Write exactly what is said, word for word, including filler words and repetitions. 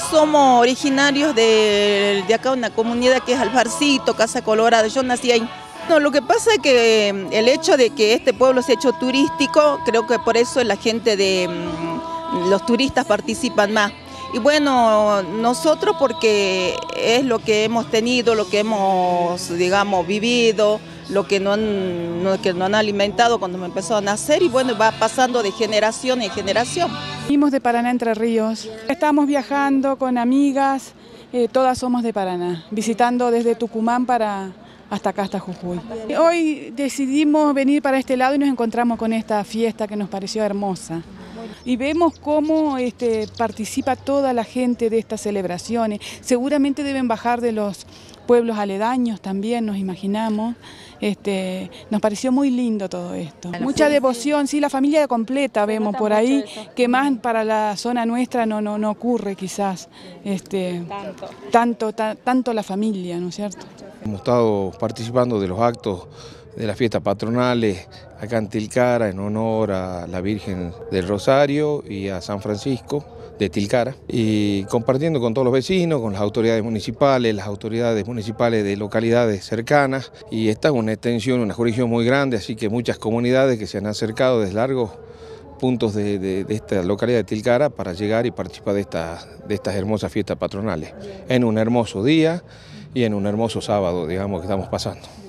Somos originarios de, de acá, una comunidad que es Alfarcito, Casa Colorada, yo nací ahí. No, lo que pasa es que el hecho de que este pueblo se ha hecho turístico, creo que por eso la gente de los turistas participan más. Y bueno, nosotros porque es lo que hemos tenido, lo que hemos, digamos, vivido, lo que nos han, lo que nos han alimentado cuando me empezó a nacer y bueno, va pasando de generación en generación. Venimos de Paraná, Entre Ríos. Estamos viajando con amigas, eh, todas somos de Paraná, visitando desde Tucumán para hasta acá, hasta Jujuy. Hoy decidimos venir para este lado y nos encontramos con esta fiesta que nos pareció hermosa. Y vemos cómo este, participa toda la gente de estas celebraciones. Seguramente deben bajar de los pueblos aledaños también, nos imaginamos. Este, nos pareció muy lindo todo esto. Mucha devoción, sí, la familia completa vemos por ahí, que más para la zona nuestra no, no, no ocurre quizás. Este, tanto, ta, tanto la familia, ¿no es cierto? Hemos estado participando de los actos de las fiestas patronales acá en Tilcara en honor a la Virgen del Rosario y a San Francisco de Tilcara, y compartiendo con todos los vecinos, con las autoridades municipales, las autoridades municipales de localidades cercanas, y esta es una extensión, una jurisdicción muy grande, así que muchas comunidades que se han acercado desde largos puntos de, de, de esta localidad de Tilcara para llegar y participar de, esta, de estas hermosas fiestas patronales, en un hermoso día y en un hermoso sábado, digamos, que estamos pasando.